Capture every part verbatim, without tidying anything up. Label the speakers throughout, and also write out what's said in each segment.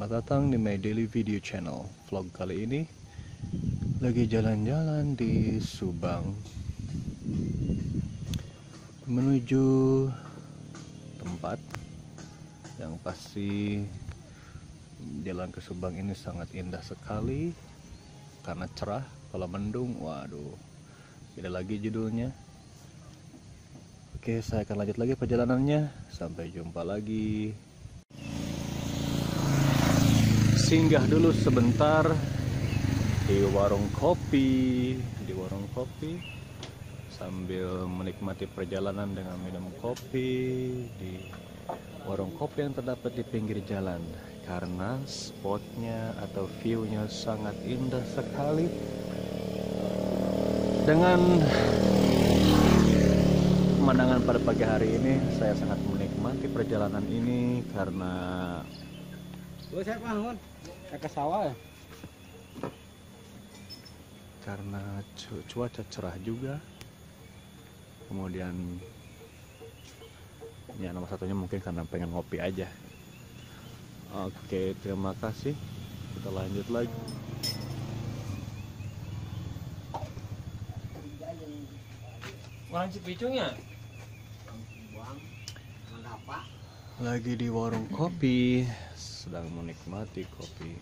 Speaker 1: Selamat datang di My Daily Video Channel. Vlog kali ini lagi jalan-jalan di Subang menuju tempat yang pasti. Jalan ke Subang ini sangat indah sekali karena cerah. Kalau mendung, waduh, beda lagi judulnya. Oke, saya akan lanjut lagi perjalanannya. Sampai jumpa lagi. Singgah dulu sebentar di warung kopi, di warung kopi sambil menikmati perjalanan dengan minum kopi di warung kopi yang terdapat di pinggir jalan, karena spotnya atau viewnya sangat indah sekali dengan pemandangan pada pagi hari ini. Saya sangat menikmati perjalanan ini karena
Speaker 2: saya bangun ke sawah ya?
Speaker 1: Karena cu cuaca cerah juga. Kemudian ya nomor satunya mungkin karena pengen ngopi aja. Oke, terima kasih. Kita lanjut lagi.
Speaker 2: Orang Cipicungnya?
Speaker 1: Lagi di warung kopi, sedang menikmati kopi.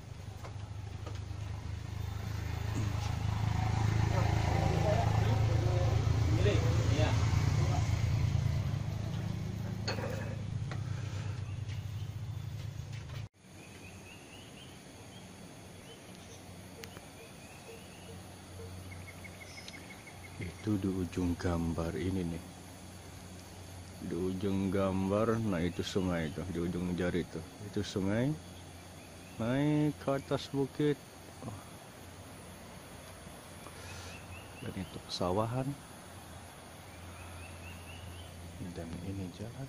Speaker 1: Itu di ujung gambar ini nih, di ujung gambar. Nah itu sungai, itu di ujung jari itu itu sungai. Naik ke atas bukit, oh. Dan itu pesawahan, dan ini jalan.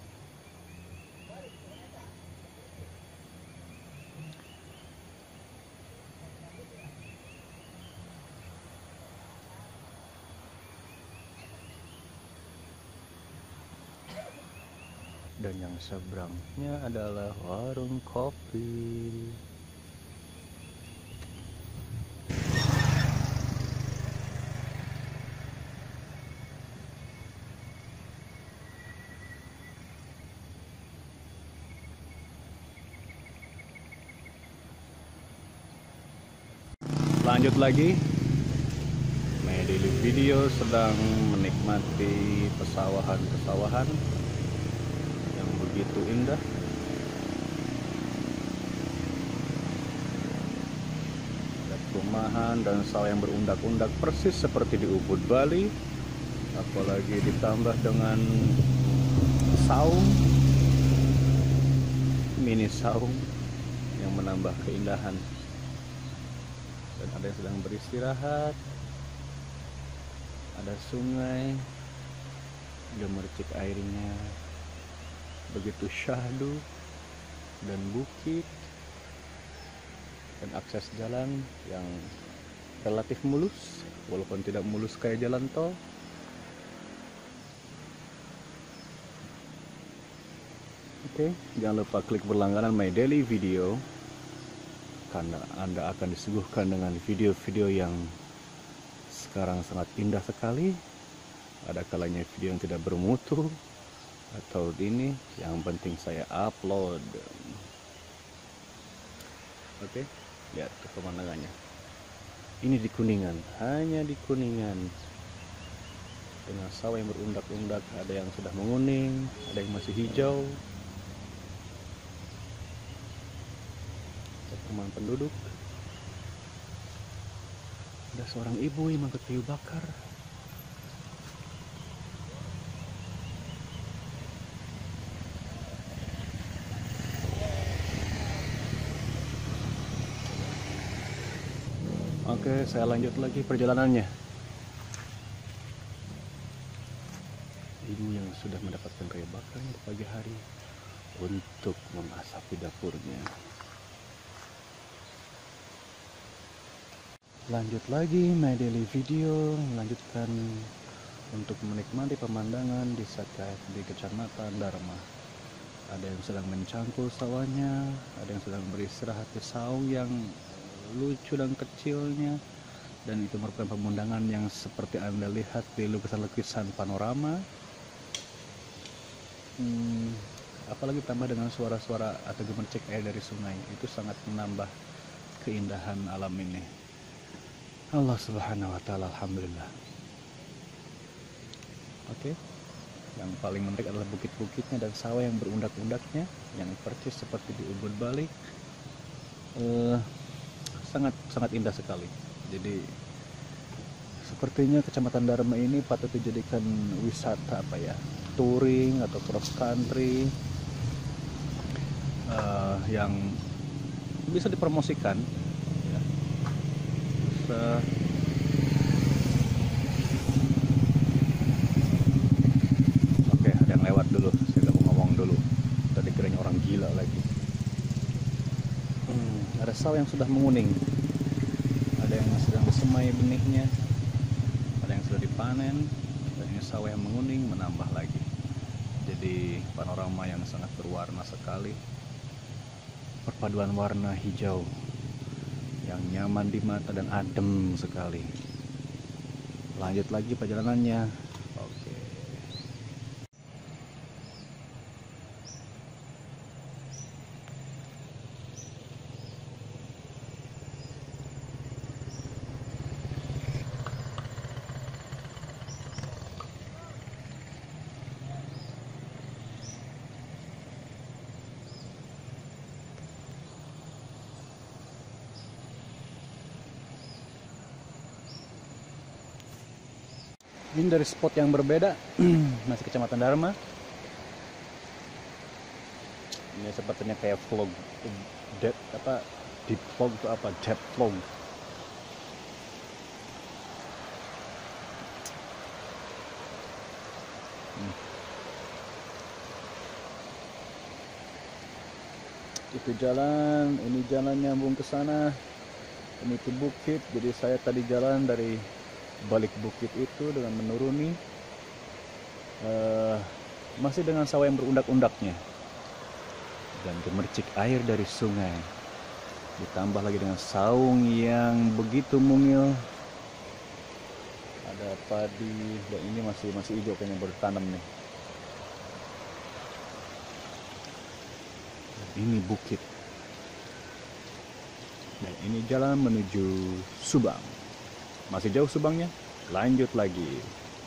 Speaker 1: Dan yang seberangnya adalah warung kopi. Lanjut lagi. My Daily Video sedang menikmati pesawahan-pesawahan yang begitu indah. Ada perumahan dan sawah yang berundak-undak persis seperti di Ubud, Bali. Apalagi ditambah dengan saung, mini saung yang menambah keindahan. Dan ada yang sedang beristirahat. Ada sungai, gemercik airnya begitu syahdu, dan bukit, dan akses jalan yang relatif mulus, walaupun tidak mulus kayak jalan tol. Oke, jangan lupa klik berlangganan My Daily Video, karena Anda akan disuguhkan dengan video-video yang sekarang sangat indah sekali. Ada kalanya video yang tidak bermutu atau ini, yang penting saya upload. Oke, lihat ke pemandangannya. Ini di Kuningan, hanya di Kuningan, dengan sawah yang berundak-undak. Ada yang sudah menguning, ada yang masih hijau. Perumahan penduduk. Ada seorang ibu yang mengangkut kayu bakar. Oke, saya lanjut lagi perjalanannya. Ibu yang sudah mendapatkan kayu bakar di pagi hari untuk mengasapi dapurnya. Lanjut lagi My Daily Video, melanjutkan untuk menikmati pemandangan di Desa K F D Kecamatan Dharma. Ada yang sedang mencangkul sawahnya, ada yang sedang beristirahat di saung yang lucu dan kecilnya. Dan itu merupakan pemandangan yang seperti Anda lihat di lukisan-lukisan panorama. Hmm, apalagi tambah dengan suara-suara atau gemercik air dari sungai, itu sangat menambah keindahan alam ini. Allah Subhanahu wa Ta'ala, alhamdulillah. Oke. Okay. Yang paling menarik adalah bukit-bukitnya dan sawah yang berundak-undaknya, yang persis seperti di Ubud Bali. Uh, sangat sangat indah sekali. Jadi sepertinya Kecamatan Dharma ini patut dijadikan wisata apa ya, touring atau cross country uh, yang bisa dipromosikan. Ya. Bisa lewat dulu, saya mau ngomong dulu, tadi kiranya orang gila lagi. hmm, ada sawah yang sudah menguning, ada yang sedang disemai benihnya, ada yang sudah dipanen, dan ini sawah yang menguning menambah lagi. Jadi panorama yang sangat berwarna sekali, perpaduan warna hijau yang nyaman di mata dan adem sekali. Lanjut lagi perjalanannya. Ini dari spot yang berbeda, masih Kecamatan Dharma. Ini sepertinya kayak vlog, deep apa, deep vlog itu apa, depth vlog. Hmm. Itu jalan, ini jalan nyambung ke sana. Ini itu bukit, jadi saya tadi jalan dari balik bukit itu dengan menuruni, uh, masih dengan sawah yang berundak-undaknya dan gemercik air dari sungai, ditambah lagi dengan saung yang begitu mungil. Ada padi dan ini masih masih hijau, kayaknya baru tanam nih. Dan ini bukit dan ini jalan menuju Subang. Masih jauh Subangnya, lanjut lagi.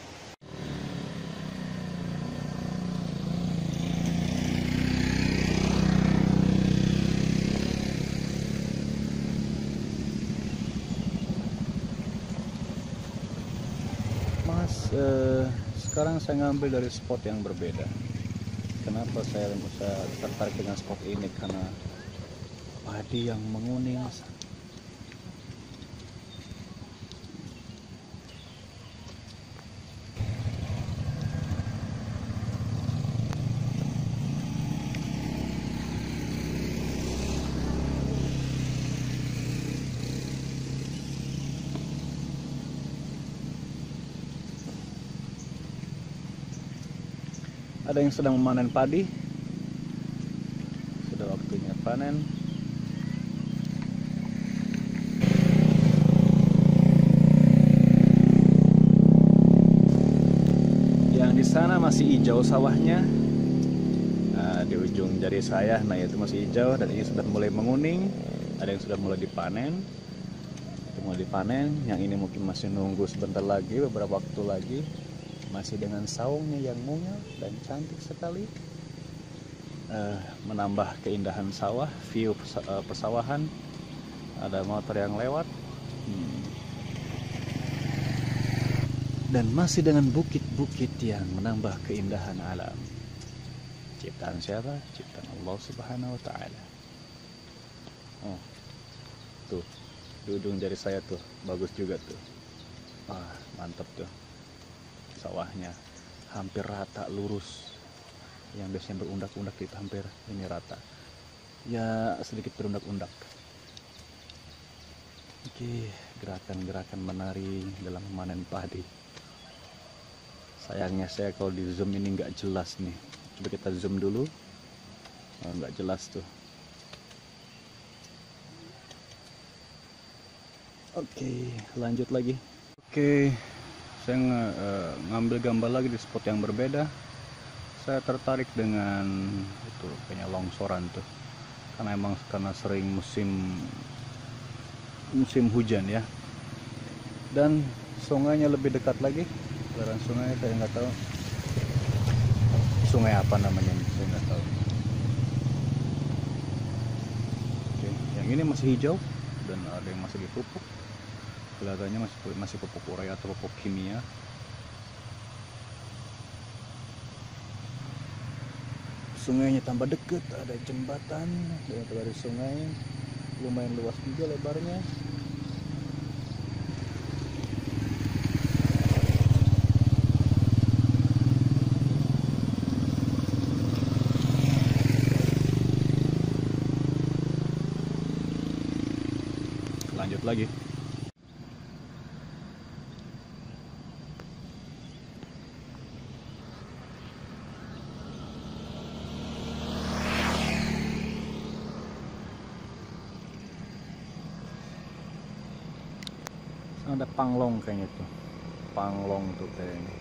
Speaker 1: Mas, eh, sekarang saya ngambil dari spot yang berbeda. Kenapa saya, saya tertarik dengan spot ini? Karena padi yang menguning. Ada yang sedang memanen padi, sudah waktunya panen. Yang di sana masih hijau sawahnya, nah, di ujung jari saya, nah itu masih hijau dan ini sudah mulai menguning. Ada yang sudah mulai dipanen, itu mulai dipanen. Yang ini mungkin masih nunggu sebentar lagi, beberapa waktu lagi. Masih dengan saungnya yang mungil dan cantik sekali, uh, menambah keindahan sawah, view uh, persawahan. Ada motor yang lewat, hmm. dan masih dengan bukit-bukit yang menambah keindahan alam. Ciptaan siapa? Ciptaan Allah Subhanahu Wa Ta'ala. Oh, tuh di ujung jari saya tuh bagus juga tuh. Ah, mantap tuh. Sawahnya hampir rata, lurus. Yang biasanya berundak-undak itu hampir ini rata. Ya sedikit berundak-undak. Oke, gerakan-gerakan menari dalam memanen padi. Sayangnya saya kalau di zoom ini nggak jelas nih. Coba kita zoom dulu. Oh, nggak jelas tuh. Oke, lanjut lagi. Oke, saya ng uh, ngambil gambar lagi di spot yang berbeda. Saya tertarik dengan itu kayaknya longsoran tuh, karena emang karena sering musim musim hujan ya. Dan sungainya lebih dekat lagi. Aliran sungai saya nggak tahu sungai apa namanya, saya nggak tahu. Oke, yang ini masih hijau dan ada yang masih dipupuk. Kelihatannya masih masih pupuk urea atau pupuk kimia. Sungainya tambah dekat, ada jembatan dari sungai, lumayan luas juga lebarnya. Lanjut lagi. Ada panglong kayaknya tuh, panglong tuh kayaknya.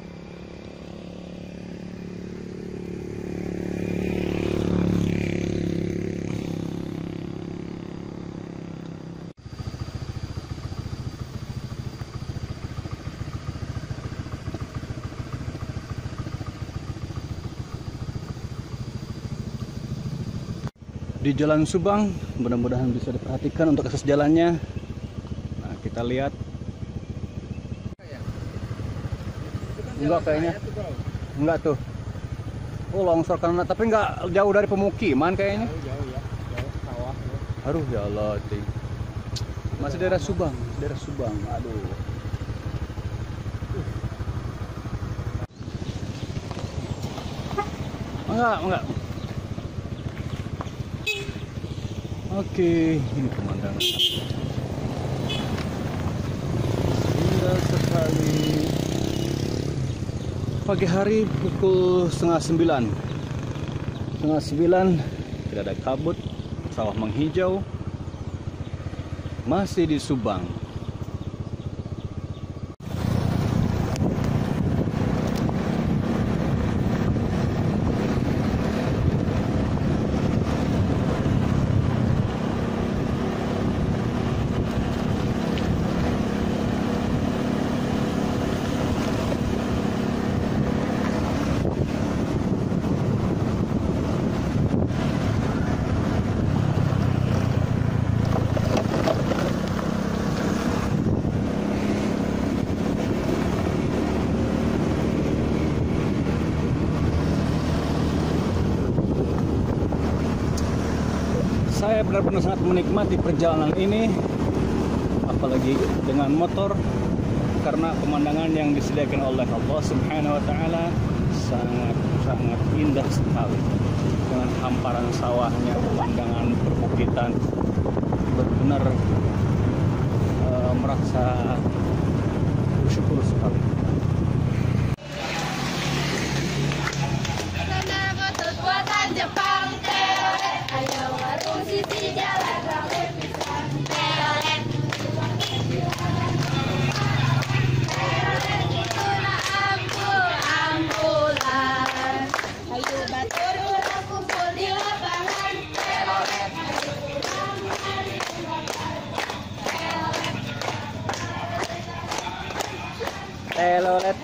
Speaker 1: Di Jalan Subang, mudah-mudahan bisa diperhatikan untuk akses jalannya. Nah, kita lihat. Enggak kayaknya. Enggak tuh. Oh, longsor karena tapi enggak jauh dari pemukiman kayaknya.
Speaker 2: Jauh, jauh ya. Jauh sawah.
Speaker 1: Aduh ya Allah, ting. Masih daerah Subang, daerah Subang. Aduh. Enggak, enggak. Oke, ini pemandangan indah sekali. Pagi hari pukul setengah sembilan, setengah sembilan tidak ada kabut, sawah menghijau, masih di Subang. Saya benar-benar sangat menikmati perjalanan ini, apalagi dengan motor, karena pemandangan yang disediakan oleh Allah Subhanahu wa Ta'ala sangat-sangat indah sekali, dengan hamparan sawahnya, pemandangan perbukitan, benar-benar uh, merasa bersyukur sekali.
Speaker 3: Buatan Jepang teoret, ayo warung sisi jalan rame pisang teoret. Teoret itu na ampul ambulan, ayo batur udah kumpul di lapangan teoret.
Speaker 1: Telolet.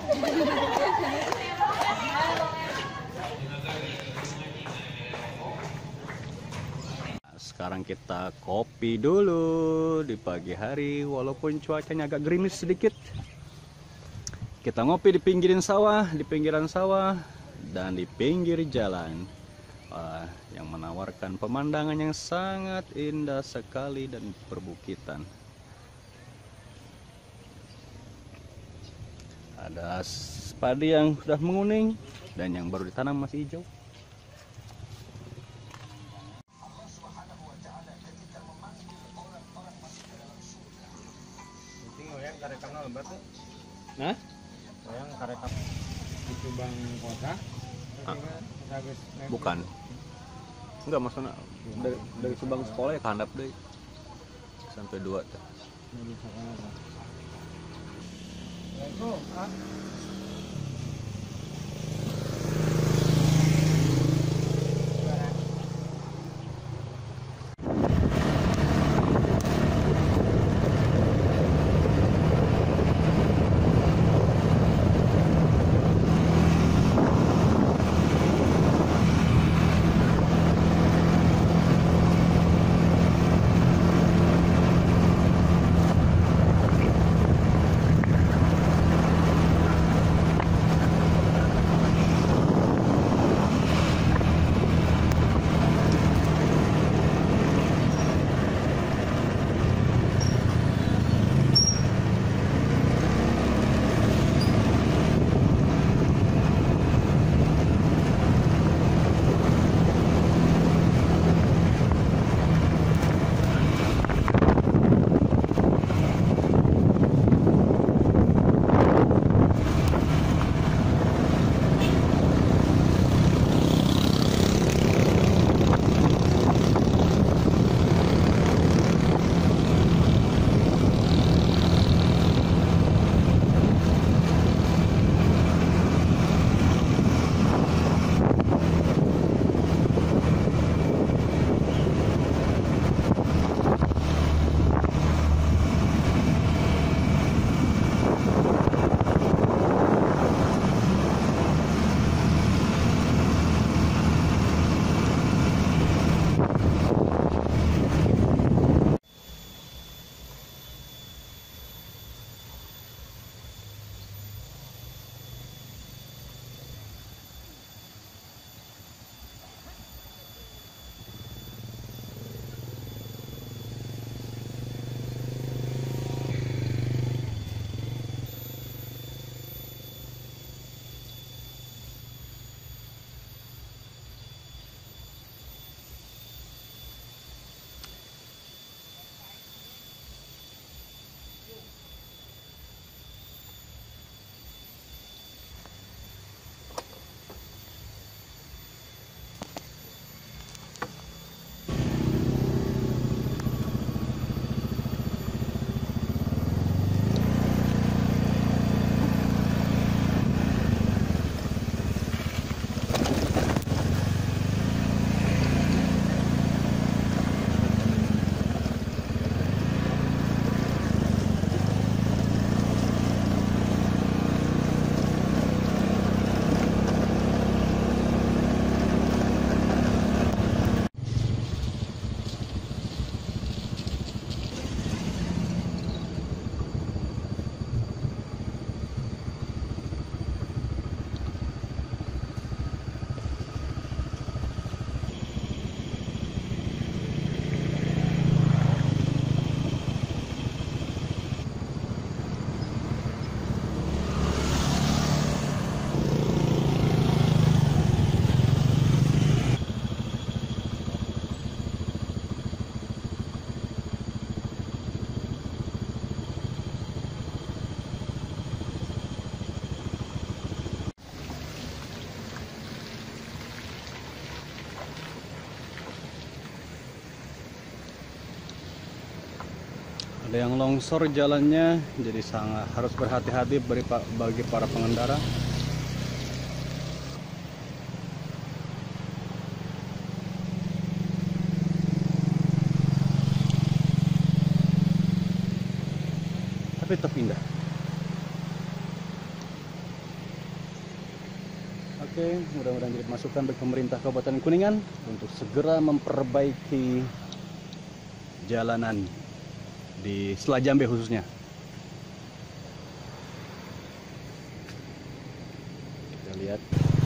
Speaker 1: Sekarang kita kopi dulu di pagi hari, walaupun cuacanya agak gerimis sedikit. Kita ngopi di pinggiran sawah, di pinggiran sawah dan di pinggir jalan, uh, yang menawarkan pemandangan yang sangat indah sekali dan perbukitan. Ada padi yang sudah menguning dan yang baru ditanam masih hijau. Nah,
Speaker 2: Yang karekap di Subang kota.
Speaker 1: Ah, bukan. Enggak maksudnya dari dari Subang sekolah ya kehandap deh sampai dua teh.
Speaker 2: Dari sekolah. Bro, ah.
Speaker 1: Ada yang longsor jalannya, jadi sangat harus berhati-hati bagi bagi para pengendara. Tapi tetap indah. Oke, mudah-mudahan jadi masukan bagi pemerintah Kabupaten Kuningan untuk segera memperbaiki jalanan di Selat Jambe khususnya. Kita lihat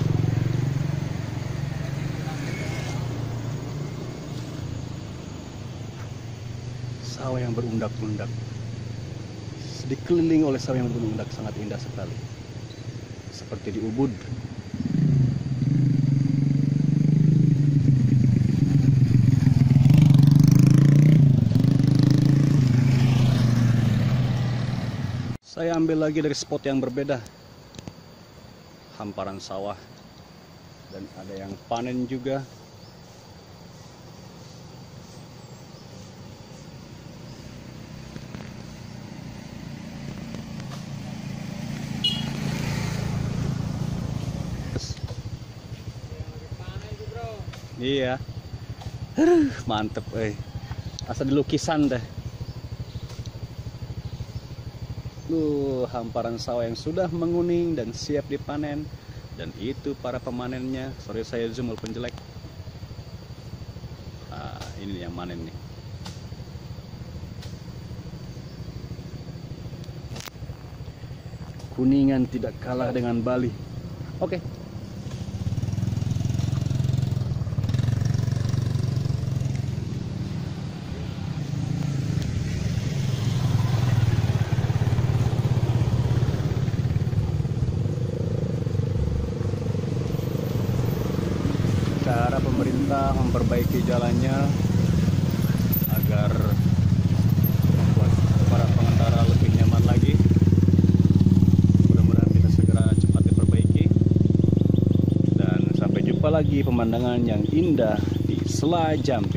Speaker 1: sawah yang berundak-undak, dikelilingi oleh sawah yang berundak, sangat indah sekali, seperti di Ubud. Saya ambil lagi dari spot yang berbeda, hamparan sawah, dan ada yang panen juga. Iya. Aduh, mantep eh. Asa di lukisan deh. Uh, hamparan sawah yang sudah menguning dan siap dipanen. Dan itu para pemanennya. Sorry saya zoom walaupun jelek. Nah, ini yang manen nih. Kuningan tidak kalah dengan Bali. Oke. Cara pemerintah memperbaiki jalannya agar membuat para pengendara lebih nyaman lagi. Mudah-mudahan bisa segera cepat diperbaiki. Dan sampai jumpa lagi pemandangan yang indah di Sela Jambe.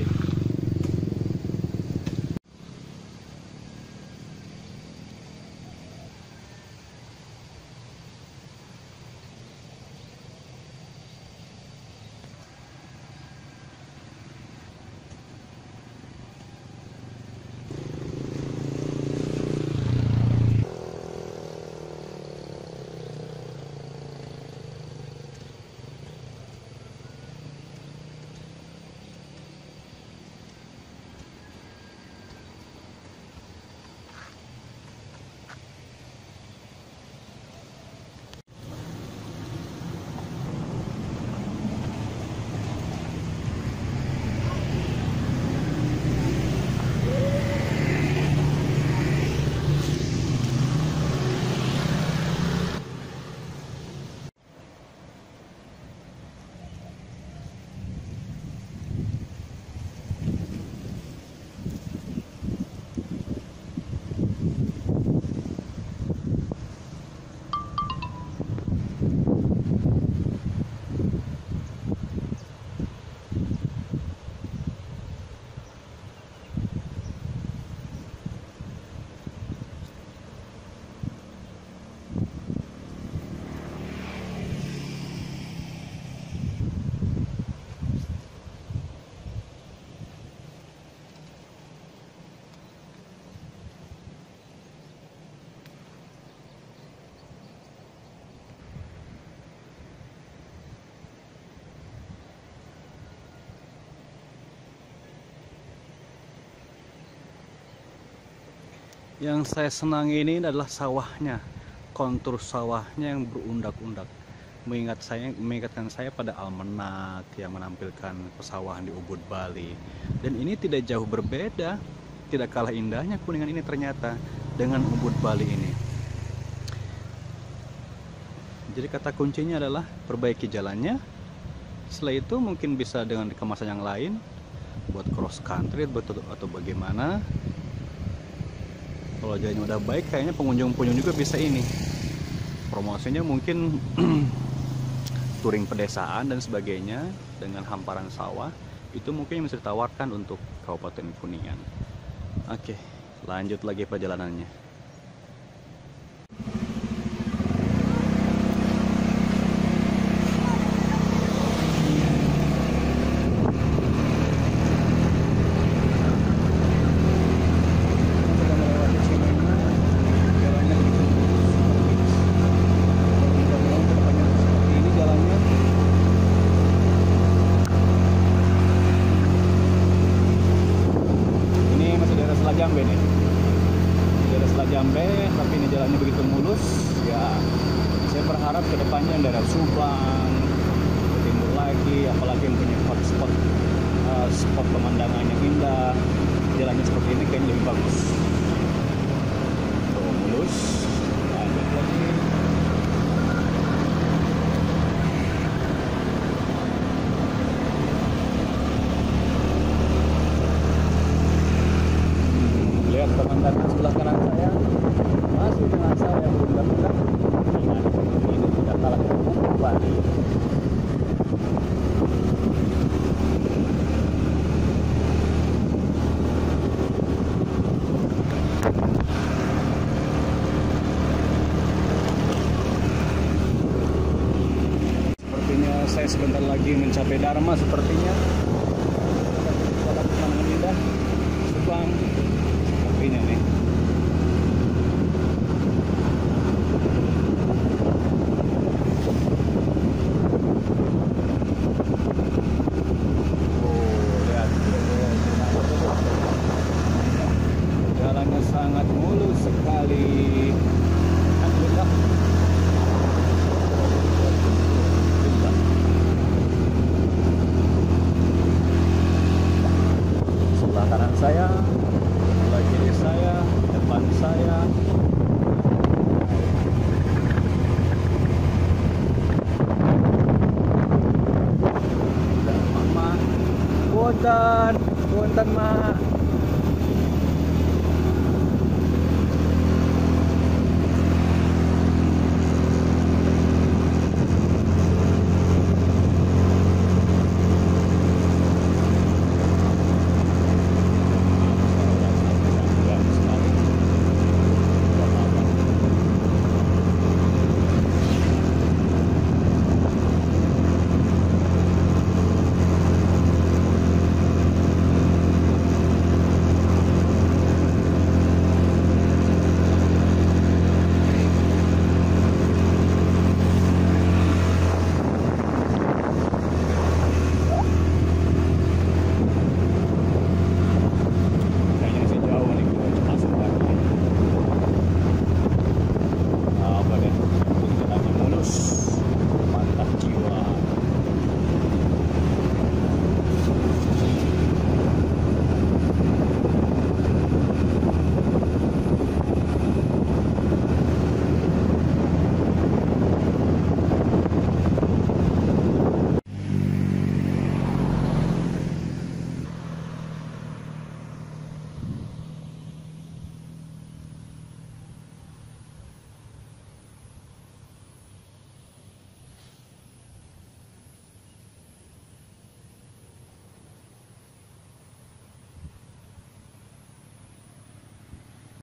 Speaker 1: Yang saya senangi ini adalah sawahnya, kontur sawahnya yang berundak-undak, mengingat saya, mengingatkan saya pada almanak yang menampilkan pesawahan di Ubud Bali. Dan ini tidak jauh berbeda, tidak kalah indahnya Kuningan ini ternyata dengan Ubud Bali ini. Jadi kata kuncinya adalah perbaiki jalannya. Setelah itu mungkin bisa dengan kemasan yang lain, buat cross country atau, atau bagaimana. Kalau jalannya udah baik, kayaknya pengunjung-pengunjung juga bisa ini. Promosinya mungkin touring pedesaan dan sebagainya dengan hamparan sawah. Itu mungkin yang bisa ditawarkan untuk Kabupaten Kuningan. Oke, lanjut lagi perjalanannya. Jambe nih, daerah Sela Jambe, tapi ini jalannya begitu mulus. Ya, saya berharap kedepannya daerah Subang, ke timur lagi, apalagi yang punya hotspot, uh, spot pemandangan yang indah, jalannya seperti ini kayaknya lebih bagus. Tuh, mulus, lanjut lagi. Lihat pemandangan sebelah kanan saya, masih dengan saya yang berundak-undak. Ini tidak kalah dengan Ubud Bali. Sepertinya saya sebentar lagi mencapai Dharma sepertinya. kanan saya, sebelah kiri saya, depan saya. Mama, punten, punten mak.